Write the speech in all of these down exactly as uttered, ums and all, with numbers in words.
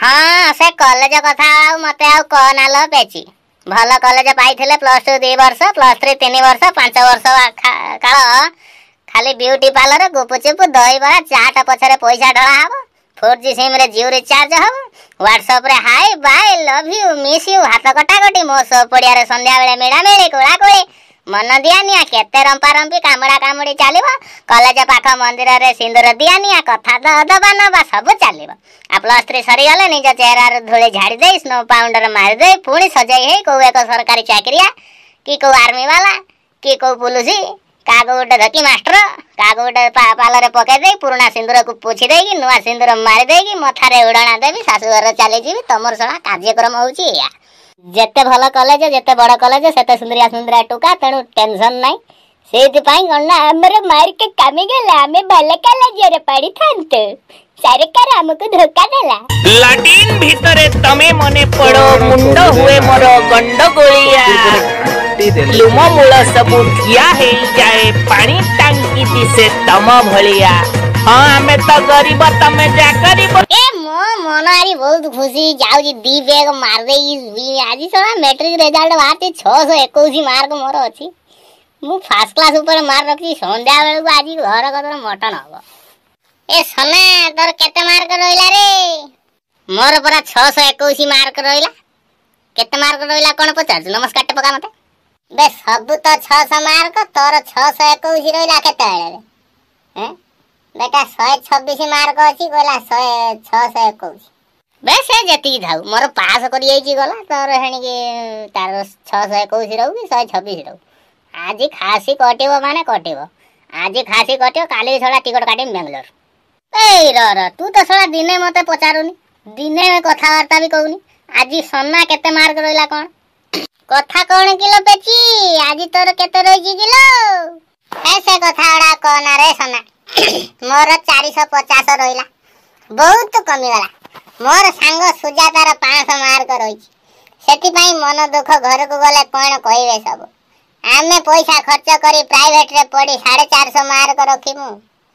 हाँ से कॉलेज कथा आउ मते आउ कहना लो पेची भल कॉलेज पाइथिले प्लस टू दो वर्ष प्लस थ्री तीन वर्ष पांच वर्ष काल खाली ब्यूटी पार्लर गुपचुप दही बड़ा चाट पछरे पैसा ढला हबो फोर जी सिम रे जियो रिचार्ज हबो व्हाट्सएप रे hi bye love you miss you हाथ कटा कटी मो सब पड़िया रे संध्या बेले मेड़ा मेड़ी कोळा कोळी मन दिया निया केते रंपा रंपी कामड़ा कामुड़ी चलिबो कॉलेज पाख मंदिर रे सिंदूर दिया निया कथा दबा नबा सब चलिबो आ प्लस थ्री सरी गले निज चेहरा रे धूଳି झाड़ी दे स्नो पाउडर मार दे पुणी सजाई हे को एक सरकारी चाकरिया कि को आर्मी वाला कि को पुलिस कागो गोटे धकी मास्टर कागो गोटे पार्लर पकई दे पुराना सिंदूर को पोछि दे कि नुआ सिंदूर मार दे कि मथारे उड़ाणा देवी शाशुघर चली जीवी तमर सला कार्यक्रम होउची या जेते भल कॉलेज जेते बड़ कॉलेज सेते सुंदरिया सुंदरिया टुका तेणु टेंशन नाही सेति पई गणना हमर मार के कामी गेला हमें भल कॉलेज रे पड़ी थांत सरकार हमको धोखा देला लाटिन भीतरे तमे मने पड़ो मुंड हुए मोर गंडगोलिया लुम मूल सबू ठिया हे जाए पानी टांकी दिसे तम भलिया हाँ हमें तो गरीब तमे जा करिबो ए मो मन आरी बहुत खुशी जाउजी दी बैग मार देई आज सला मैट्रिक रिजल्ट बाती छह सौ इक्कीस मार्क मोर अछि मु फर्स्ट क्लास ऊपर मार रखी संध्या बेल को आज घर कतर मटन हबो ए सना तोर केते मार्क रहिला रे मोर परा छह सौ इक्कीस मार्क रहिला केते मार्क रहिला कोन पचार नमस्कार पका मते बे सब तो छह सौ मार्क तोर छह सौ इक्कीस रहिला केते रे हैं बेटा एक सौ छब्बीस मार्क अछि गला छह सौ इक्कीस बे से जति थाउ मोर पास करि आइची गला तोर हेनी के तार छह सौ इक्कीस रहू कि एक सौ छब्बीस रहू आज खासी कटिबो माने कटिबो आज खासी कटियो काली छला टिकट काटी बेंगलोर ए र र तू तो सला दिने मते पचारुनी दिने में कथा वार्ता भी कहूनी आज सन्ना केते मार्क रहिला कोन कथा कोन किलो पेची आज तोर केते रहिजी किलो ऐसे कथा उडा कोन रे सन्ना मोर चार सौ पचास रहिला बहुत कमी गला मोर सांग सुजातार पाँच सौ मार्क रहिची सेति पई मन दुख घर को गले कोन कहिबे सब आमे पैसा खर्च करी प्राइवेट रे पड़ी साढ़े चार सौ मार्क रखिमु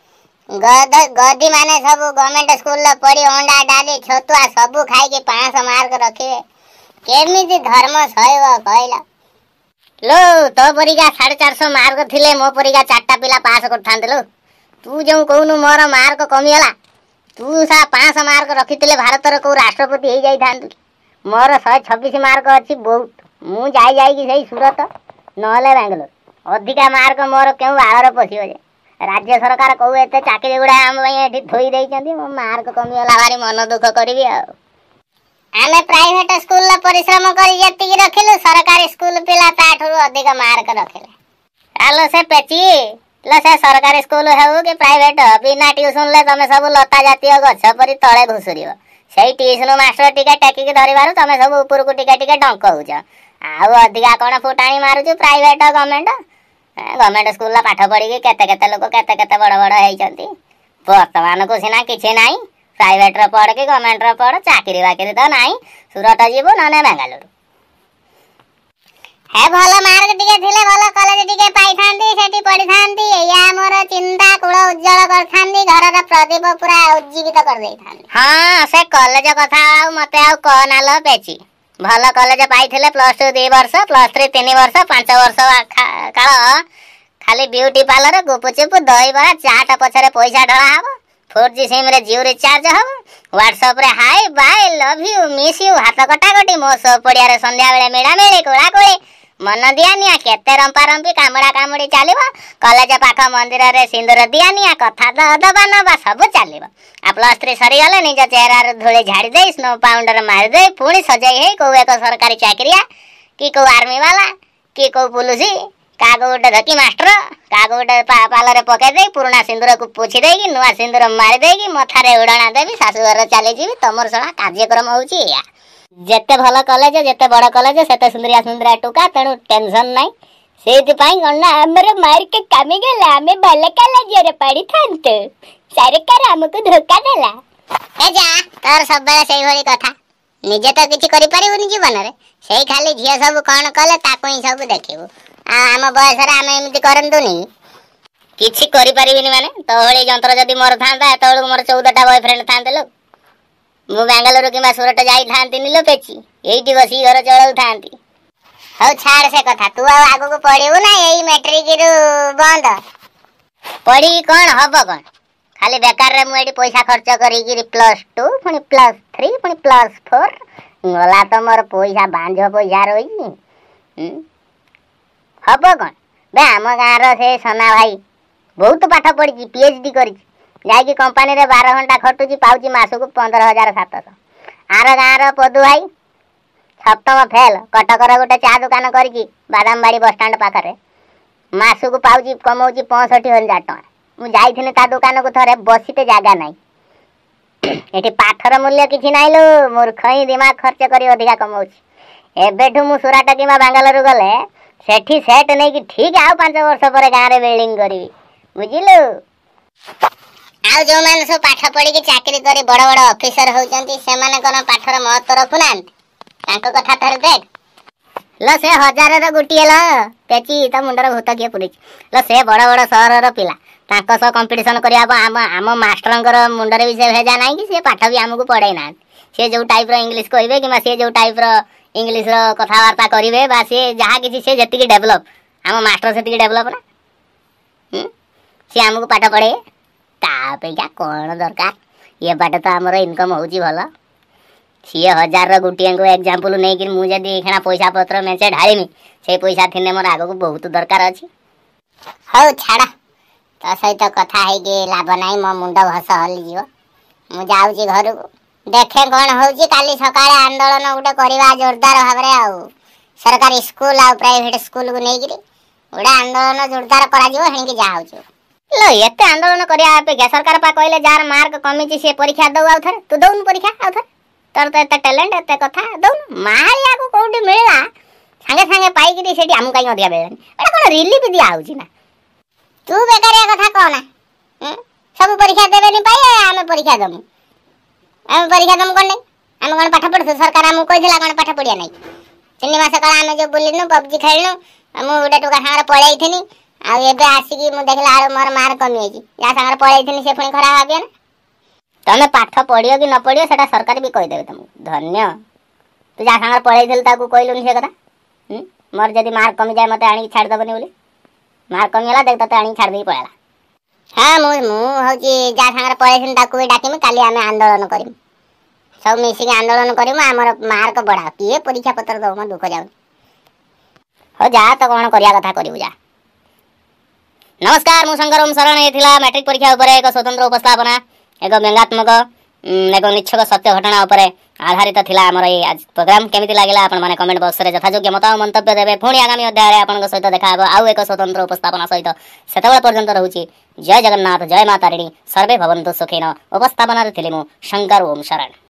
गद गदी माने सब गवर्नमेंट स्कूल ला पड़ी अंडा डाली छतुआ सब खाई के पाँच सौ मार्क रखिबे केमिति धर्म सहिब कहला लो तो परीक्षा साढ़े चार सौ मार्क थिले मो परीक्षा चारटा पिला पास करथांते लो तू जो कहूनु मोर मार्क कमी गला तू सा पाँच सौ मार्क रखिथिले भारत रे को राष्ट्रपति हे जाई थांतु मोर एक सौ छब्बीस मार्क अछि बहुत मु जाई जाई कि सही सूरत नहले बेंगलोर अधिका मार्क मोर केउ बाहर पसियो जे राज्य सरकार कहू एते चाकरी गुडा हम एठी थोई देई चंदी मो मार्क कमी गला भारी मन दुख करबी आ आमे प्राइवेट स्कूल ला परिश्रम करी जति की रखिलु सरकारी स्कूल पिला ताठरू अधिक मार्क रखिले आलो से पेची ल से सरकारी स्कूल हेउ कि प्राइवेट बिना ट्यूशन ले तमे सब लता जातीय गछ परी तळे घुसुरियो सेही ट्यूशन मास्टर टिके टेकी के धरिबारु तमे सब ऊपर को टिके टिके डंक होउछ आउ अधिका कोन फुटाणी मारुछु प्राइवेट गवर्नमेंट गवर्नमेंट स्कूल ला पाठ पढ़ी केते केते लोक केते केते बड़ बड़ हेइचंती वर्तमान को सिना किछि नाही प्राइवेट रे पढ़ के गवर्नमेंट रे पढ़ चाकरी बाकरी तो नाही सुरत जीवो नने बेंगलुरु हे भल मार्क टिके थिले भल कॉलेज टिके पाई थांती सेठी पढ़ी थांती या मोर चिंता कुळ उज्जवल कर थांती घर रे प्रदीप पूरा उज्जीवित कर देई थांती हां से कॉलेज कथा आउ मते आउ कहना लो पेची भल कॉलेज पाइथिले प्लस टू दो वर्ष प्लस थ्री तीन वर्ष पांच वर्ष काल खाली ब्यूटी पार्लर गुपचुप दही बड़ा चाट पछरे पैसा ढला हबो फोर जी सिम रे जियो रिचार्ज हबो व्हाट्सएप रे hi bye love you miss you हाथ कटा कटी मो सब पड़िया रे संध्या बेले मेड़ा मेड़ी कोळा कोळी मन दिया निया केते रंपा रंपी कामड़ा कामुड़ी चलिबो कॉलेज पाख मंदिर रे सिंदूर दिया निया कथा दबा नबा सब चलिबो आ प्लस थ्री सरी गले निज चेहरा रे धूଳି झाड़ी दे स्नो पाउडर मार दे पुणी सजाई हे को एक सरकारी चाकरिया कि को आर्मी वाला कि को पुलिस कागो गोटे धकी मास्टर कागो गोटे पार्लर पकई दे पुराना सिंदूर को पोछि दे कि नुआ सिंदूर मार दे कि मथारे उड़ाणा देवी शाशुघर चली जीवी तमर सला कार्यक्रम होउची या जेते भल कॉलेज जेते बड़ कॉलेज सेते सुंदरिया सुंदरिया टुका तेणु टेंशन नाही सेति पई गणना हमर मार के कामी गेला हमें भल कॉलेज रे पड़ी थांत सरकार हमको धोखा देला ए जा तोर सब बेले सेही होली कथा निजे तो किछि करि परिबुनी जीवन रे सेही खाली झिया सब कोन कले ताको ही सब देखिबो आ हम बयस रे हम एमिति करंतुनी किछि करि परिबिनी माने तोहळी जंत्र जदी मोर थांता तोळू मोर चौदह टा बॉयफ्रेंड थांते लो मु बेंगलुरु कि सुरत जाई नीलो पेची एइटी बसी घर चलाऊ थांती। हौ छाड़ से कथा तू आगु को पढ़िबू ना एई मैट्रिक रु बंद पढ़ी कौन हब कौन खाली बेकार रे मु एडी पैसा खर्च करी कि प्लस टू पुनी प्लस थ्री पुनी प्लस फोर गला तो मोर पैसा बांझ पैसा रही हब कौन बे आम गाँव से सना भाई बहुत पाठ पढ़ी पीएचडी करी जाकि कंपानी रे बारह घंटा खटुची पाउची मासको पंद्रह हजार सात सौ आर गाँव पदू भाई सप्तम फेल कटकर गोटे चा दुकान करी बादामबाड़ी बस स्टाण्ड पाखे मासको पाउची कमाऊँ पैंसठ हजार टଙ୍କା मु जाइथिनी ता दुकान को थरे बसीते जागा नहीं एठी पाठर मूल्य किछि नाइ लो मूर्ख ही दिमाग खर्च करी अधिका कमाऊँ एबेठू मु सुराट किमा बेंगलुरु गले सेठी सेट नहीं कि ठीक आउ पांच वर्ष पर गाँव रे बिल्डिंग करी बुझिलु आउ जो मान सब पाठ पढ़ी कि चाकरी करी बड़ बड़ ऑफिसर होउचंती से माने कोन पाठर महत्व रखुनांत तांको कथा थरे देख ल से हजार र गुटिए ल पेची त मुंडर भूत किए पुरिच ल से बड़ बड़ शहर र पिला तांको स कंपटीशन करिया आम आम मास्टरंकर मुंडर भी से भेजा नाही कि से पाठ भी हमकु पढ़ाई ना से जो टाइप रो इंग्लिश कहबे कि से जो टाइप रो इंग्लिश रो कथावार्ता करिवे बा से जहा किछि से जति डेवलप आम मास्टर सेति डेवलप ना हम से हमकु पाठ पढ़े ता पे क्या कोन दरकार ये बाटे तो हमर इनकम होउची भला सी हजार गुटिए को एग्जांपल नहीं कि मु जदी एखना पैसा पत्र मेचे ढाळीमी से पैसा थिने मोर आगो को बहुत दरकार अछि हौ छाड़ा तो सहित कथा है कि लाभ नाही मो मुंड घस हली जीव मु जाउची घर को देखे कोन होउची काली सकाळे आंदोलन उडे करबा जोरदार भाबरे आउ सरकारी स्कूल आ प्राइवेट स्कूल को नहीं गिरी उडे आंदोलन जोरदार करा जीव हेन कि जा होउची लो एते आंदोलन करिया अपेक्षा सरकार पा कहले जार मार्क कमी से परीक्षा दउ आउ थरे तू दउन परीक्षा आउ थरे तर तो एते टैलेंट एते कथा दउन मारिया को कोठी मिलला संगे संगे पाई कि सेठी हमु काई अधिया बेलन एटा कोन रिलीफ दिया आउची ना तू बेकारिया कथा कहना हम सब परीक्षा देबे नि पाए आमे परीक्षा दमु आमे परीक्षा दमु कोन नहीं आमे कोन पाठ पढु सरकार हमु कहिला कोन पाठ पढिया नहीं तीन मास काल आमे जो बुलिनु पबजी खेलनु हमु उडे टोका सागर पळाई थिनी आ एबे आसी मु देखला आरो मोर मार कमी होई या सागर पळाई थिनी से फणी खराब आबिया ना तमे पाठ पढियो कि न पढियो सेटा सरकार भी कहि देबे तुमको धन्य तू जा सागर पळाई थिल ताकू कहलुनी से कथा हम मोर जदी मार कमी जाय मते आणी छाड़ दबनी बोली मार कमी होला देख तते आणी छाड़ देई पळाला हां मु मु होची जा सागर पळाई थिन ताकू डाकिमी काली आमे आंदोलन करिम सब मिसी के आंदोलन करिम हमर मार्क बढ़ा किए परीक्षा पत्र दो म दुख जाउ हो जा तो कोन करिया कथा करिउ जा नमस्कार मु शंकर ओम शरण एथिला मैट्रिक परीक्षा ऊपर एक स्वतंत्र उपस्थापना एक व्यंगात्मक एक निच्छक सत्य घटना ऊपर आधारित थिला हमर ए आज प्रोग्राम केमिति लागिला आपण माने कमेंट बॉक्स रे यथायोग्य मत मंतव्य देबे पुणी आगामी अध्याय रे आपन सहित देखा आबो आउ एक स्वतंत्र उपस्थापना सहित सेतबेला पर्यंत रहूची जय जगन्नाथ जय माता रानी सर्वे भवन्तु सुखिनो उपस्थापना रे थिली मु शंकर ओम शरण।